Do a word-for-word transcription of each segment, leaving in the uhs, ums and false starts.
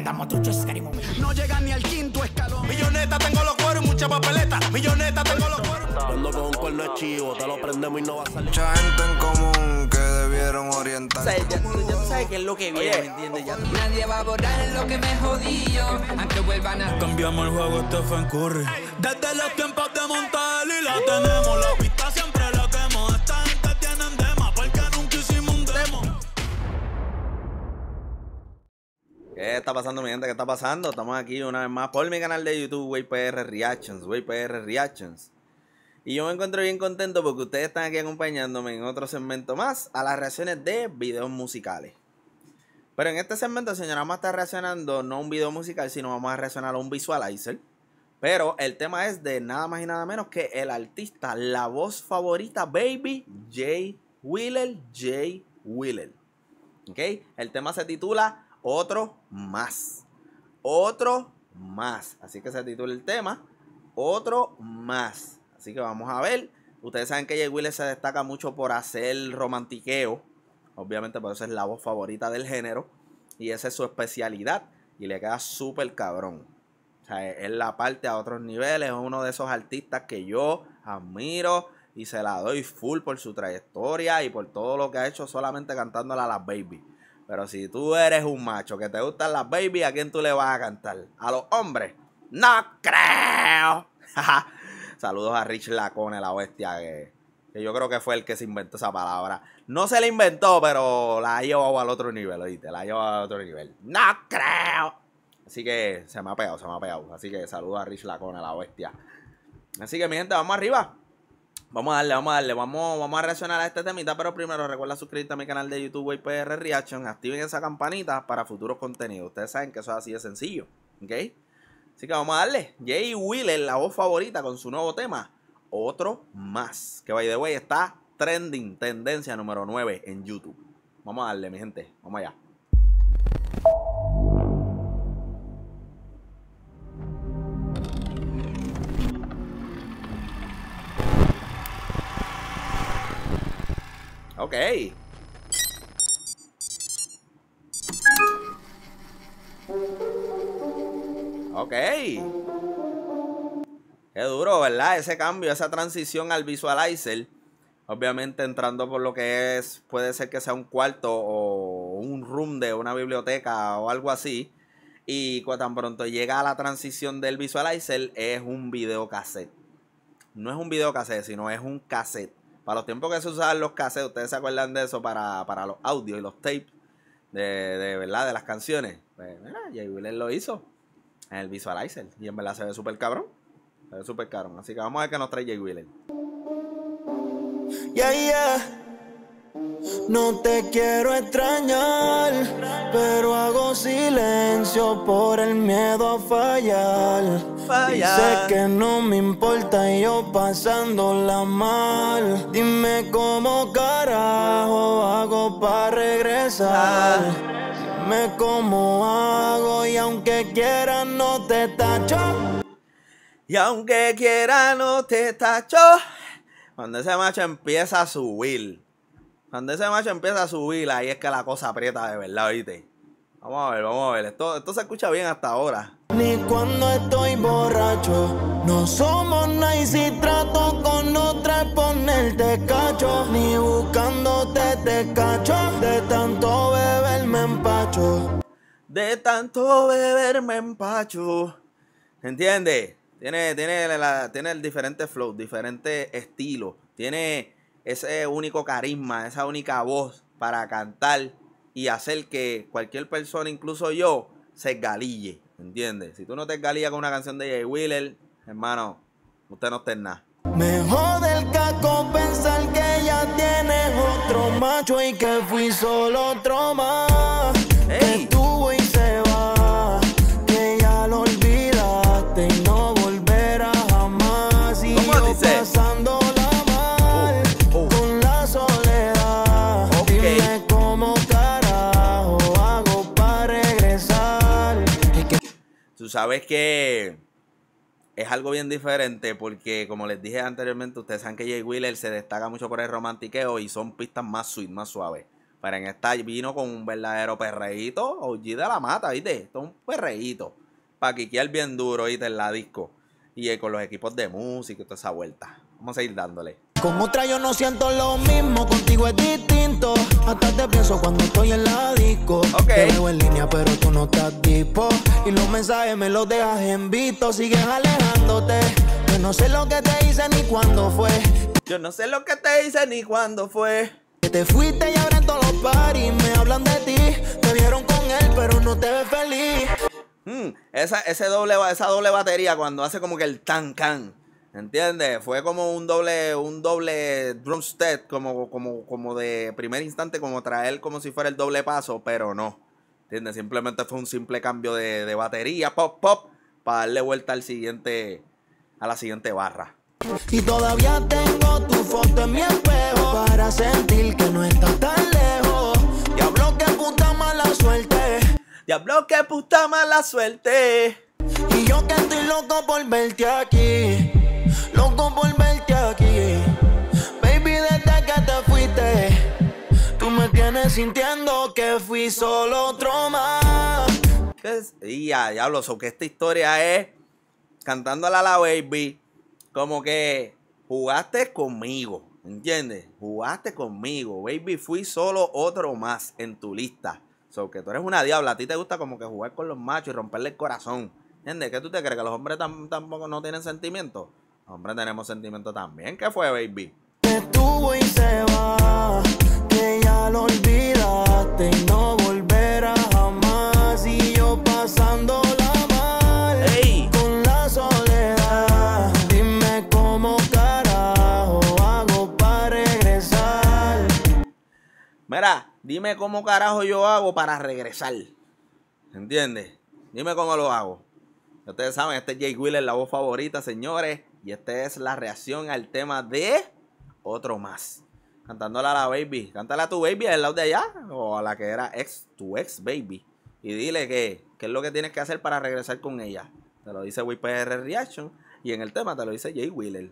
damos tu chescarimo. No llega ni al quinto escalón. Milloneta, tengo los cueros y mucha papeleta. Milloneta, tengo los cueros. Cuando con un cuerno es chivo, te lo prendemos y no va a salir. Mucha gente en común que debieron orientar. O sea, ya, tú, ya tú sabes qué es lo que viene, ¿me entiendes? Ya. Nadie va a borrar lo que me jodió, aunque vuelvan a... Cambiamos el juego, Stephen Curry. Desde los tiempos de Montal y la tenemos. La pista siempre la quemo. Esta gente tienen dema porque nunca hicimos un demo. ¿Qué está pasando, mi gente? ¿Qué está pasando? Estamos aquí una vez más por mi canal de YouTube, Way P R Reactions, Way P R Reactions. Y yo me encuentro bien contento porque ustedes están aquí acompañándome en otro segmento más a las reacciones de videos musicales. Pero en este segmento, señora, vamos a estar reaccionando no a un video musical, sino vamos a reaccionar a un visualizer. Pero el tema es de nada más y nada menos que el artista, la voz favorita, Baby Jay Wheeler, Jay Wheeler. ¿Ok? El tema se titula Otro Más. Otro Más. Así que se titula el tema Otro Más. Así que vamos a ver. Ustedes saben que Jay Wheeler se destaca mucho por hacer romantiqueo. Obviamente por eso es la voz favorita del género. Y esa es su especialidad. Y le queda súper cabrón. O sea, él la parte a otros niveles. Es uno de esos artistas que yo admiro. Y se la doy full por su trayectoria. Y por todo lo que ha hecho solamente cantándola a las baby. Pero si tú eres un macho que te gustan las baby, ¿a quién tú le vas a cantar? ¿A los hombres? ¡No creo! Saludos a Rich Lacone, la bestia, que, que yo creo que fue el que se inventó esa palabra. No se la inventó, pero la ha llevado al otro nivel, ¿oíste? La ha llevado al otro nivel. ¡No creo! Así que se me ha pegado, se me ha pegado. Así que saludos a Rich Lacone, la bestia. Así que, mi gente, vamos arriba. Vamos a darle, vamos a darle. Vamos, vamos a reaccionar a este temita, pero primero recuerda suscribirte a mi canal de YouTube, Way P R Reaction. Activen esa campanita para futuros contenidos. Ustedes saben que eso es así de sencillo, ¿ok? Así que vamos a darle. Jay Wheeler, la voz favorita, con su nuevo tema, Otro Más. Que, by the way, está trending, tendencia número nueve en YouTube. Vamos a darle, mi gente. Vamos allá. Ok. Ok. Qué duro, ¿verdad? Ese cambio, esa transición al visualizer. Obviamente entrando por lo que es, puede ser que sea un cuarto o un room de una biblioteca o algo así. Y cuando tan pronto llega a la transición del visualizer, es un videocassette. No es un videocassette, sino es un cassette. Para los tiempos que se usaban los cassettes, ustedes se acuerdan de eso para, para los audios y los tapes de, de verdad de las canciones. Pues mira, Jay Wheeler lo hizo en el visualizer y en verdad se ve súper cabrón. Se ve súper cabrón. Así que vamos a ver qué nos trae Jay Wheeler. Yeah, yeah. No te quiero extrañar, pero hago silencio por el miedo a fallar. Fallar. Sé que no me importa y yo pasándola mal. Dime cómo carajo hago para regresar. Dime cómo hago y aunque quiera no te tacho. Y aunque quiera no te tacho. Cuando ese macho empieza a subir. Cuando ese macho empieza a subir, ahí es que la cosa aprieta de verdad, ¿viste? Vamos a ver, vamos a ver. Esto, esto se escucha bien hasta ahora. Ni cuando estoy borracho. No somos nice y trato con otra ponerte cacho. Ni buscándote te cacho. De tanto beber me empacho. De tanto beber me empacho. ¿Entiendes? Tiene, tiene, la, tiene el diferente flow, diferente estilo. Tiene ese único carisma, esa única voz para cantar y hacer que cualquier persona, incluso yo, se galille. ¿Entiendes? Si tú no te galillas con una canción de Jay Wheeler, hermano, usted no está en nada. Me jode el caco pensar que ya tienes otro macho y que fui solo otro más. Ey. Estuvo y se va, que ya lo olvidaste y no volverá jamás. Y ¿Cómo yo dice? pasándola mal, Oh, oh. con la soledad. Ok. Dime cómo carajo hago para regresar. Es que Tú sabes que es algo bien diferente porque, como les dije anteriormente, ustedes saben que Jay Wheeler se destaca mucho por el romantiqueo y son pistas más sweet, más suaves. Pero en esta vino con un verdadero perreíto, O G de la mata, ¿viste? Esto es un perreíto. Para quiquear bien duro, ¿viste? En la disco. Y eh, con los equipos de música y toda esa vuelta. Vamos a ir dándole. Con otra yo no siento lo mismo, contigo es distinto. Hasta te pienso cuando estoy en la disco. Okay. Te veo en línea pero tú no estás tipo. Y los mensajes me los dejas en visto. Sigues alejándote. Yo no sé lo que te hice ni cuándo fue. Yo no sé lo que te hice ni cuándo fue. Que te fuiste y ahora en todos los parties me hablan de ti. Te vieron con él pero no te ves feliz. Hmm, esa, ese doble, esa doble batería cuando hace como que el tan can. ¿Entiendes? Fue como un doble, un doble drum set, como, como, como de primer instante, como traer como si fuera el doble paso, pero no. ¿Entiendes? Simplemente fue un simple cambio de, de batería, pop, pop, para darle vuelta al siguiente, a la siguiente barra. Y todavía tengo tu foto en mi espejo para sentir que no estás tan lejos. Diablo, qué puta mala suerte. Diablo, qué puta mala suerte. Y yo que estoy loco por verte aquí. Loco por verte aquí. Baby, desde que te fuiste, tú me tienes sintiendo que fui solo otro más. Y ya, diablo, so que esta historia es cantándole a la baby, como que jugaste conmigo, ¿entiendes? Jugaste conmigo, baby, fui solo otro más en tu lista. So que tú eres una diabla, a ti te gusta como que jugar con los machos y romperle el corazón. ¿Entiendes? ¿Qué tú te crees? ¿Que los hombres tam tampoco no tienen sentimientos? Los hombres tenemos sentimientos también. ¿Qué fue, baby? Que estuvo y se va, que ya lo olvidaste y no volverá jamás. Y yo pasándola mal, ¡Ey! con la soledad. Dime cómo carajo hago para regresar. Mira, dime cómo carajo yo hago para regresar. ¿Entiendes? Dime cómo lo hago. Ustedes saben, este es Jay Wheeler, la voz favorita, señores. Y esta es la reacción al tema de Otro Más. Cantándole a la baby. Cántale a tu baby al lado de allá. O a la que era ex, tu ex baby. Y dile que, qué es lo que tienes que hacer para regresar con ella. Te lo dice W P R Reaction. Y en el tema te lo dice Jay Wheeler.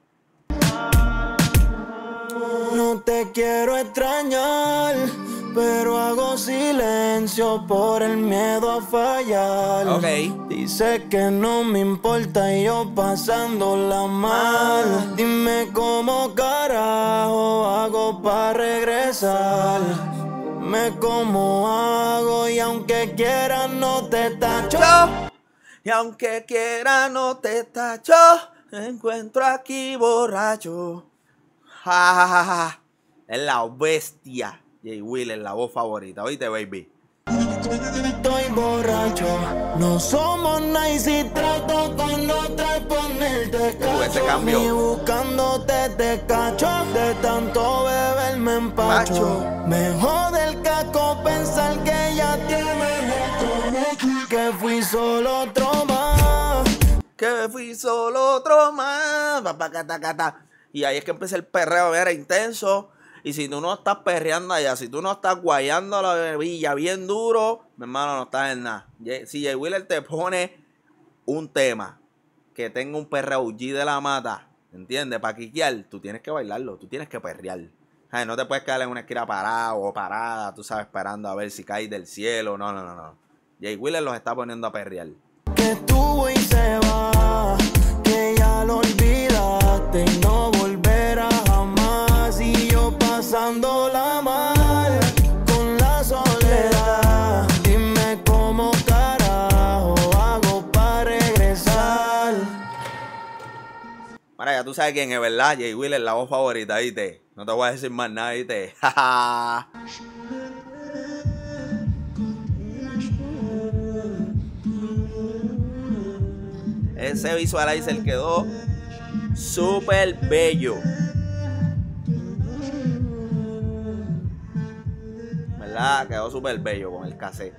No te quiero extrañar, pero hago silencio por el miedo a fallar. Ok. Dice que no me importa y yo pasándola mal. Dime cómo carajo hago para regresar. Me cómo hago y aunque quiera no te tacho. Y aunque quiera no te tacho, me encuentro aquí borracho. Ja, ja, ja, ja. Es la bestia. Jay Wheeler, la voz favorita. ¿Oíste, baby? Estoy borracho. No somos nice y trato con otra y ponerte cacho. Uh, ese cambio. Ni buscándote te cacho. De tanto beber me empacho. Macho. Me jode el caco pensar que ya tienes otro. Que fui solo otro más. Que fui solo otro más. Papá, cata, cata. Y ahí es que empieza el perreo, era intenso. Y si tú no estás perreando allá, si tú no estás guayando la bebilla bien duro, mi hermano, no estás en nada. Si Jay Wheeler te pone un tema que tenga un perreo G de la mata, ¿entiendes? Para quiquear, tú tienes que bailarlo, tú tienes que perrear. Ay, no te puedes quedar en una esquina parado o parada, tú sabes, esperando a ver si cae del cielo. No, no, no, no. Jay Wheeler los está poniendo a perrear. Que estuvo y se va, que ya lo olvidaste y no volverá jamás. Y yo pasándola mal, con la soledad. Dime cómo carajo hago para regresar. Mira, ya tú sabes quién es, ¿verdad? Jay Wheeler, la voz favorita, ¿viste? No te voy a decir más nada, ¿viste? Ese visualizer quedó súper bello. ¿Verdad? Quedó súper bello con el cassette.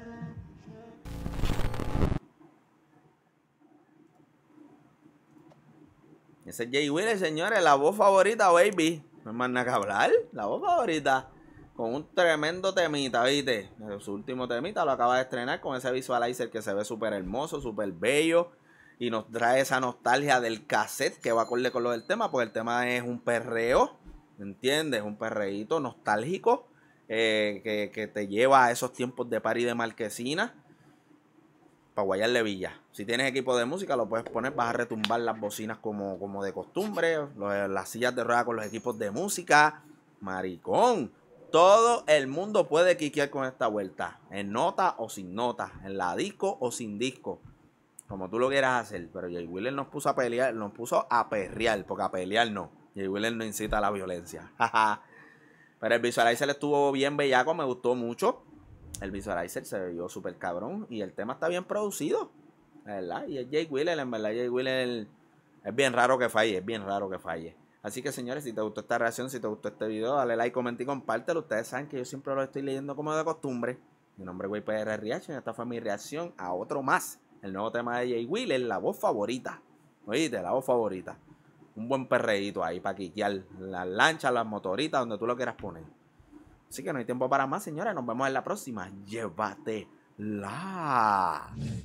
Ese es Jay Wheeler, señores, la voz favorita, baby. No hay más nada que hablar. La voz favorita. Con un tremendo temita, ¿viste? Su último temita lo acaba de estrenar con ese visualizer que se ve súper hermoso, súper bello. Y nos trae esa nostalgia del cassette que va acorde con lo del tema. Porque el tema es un perreo, ¿entiendes? Un perreíto nostálgico. eh, que, que te lleva a esos tiempos de party de marquesina. Para guayarle villa. Si tienes equipo de música, lo puedes poner, vas a retumbar las bocinas como, como de costumbre, los, las sillas de ruedas con los equipos de música. Maricón, todo el mundo puede quiquear con esta vuelta, en nota o sin nota, en la disco o sin disco, como tú lo quieras hacer. Pero Jay Wheeler nos puso a pelear, nos puso a perrear, porque a pelear no. Jay Wheeler no incita a la violencia. Pero el visualizer estuvo bien bellaco, me gustó mucho. El visualizer se vio súper cabrón y el tema está bien producido, ¿verdad? Y es Jay Wheeler, en verdad, Jay Wheeler es bien raro que falle, es bien raro que falle. Así que, señores, si te gustó esta reacción, si te gustó este video, dale like, comenta y compártelo. Ustedes saben que yo siempre lo estoy leyendo como de costumbre. Mi nombre es Way P R Reaction y esta fue mi reacción a otro más. El nuevo tema de Jay Wheeler, la voz favorita. Oíste, la voz favorita. Un buen perreíto ahí para quiquear las lanchas, las motoritas, donde tú lo quieras poner. Así que no hay tiempo para más, señores. Nos vemos en la próxima. Llévatela.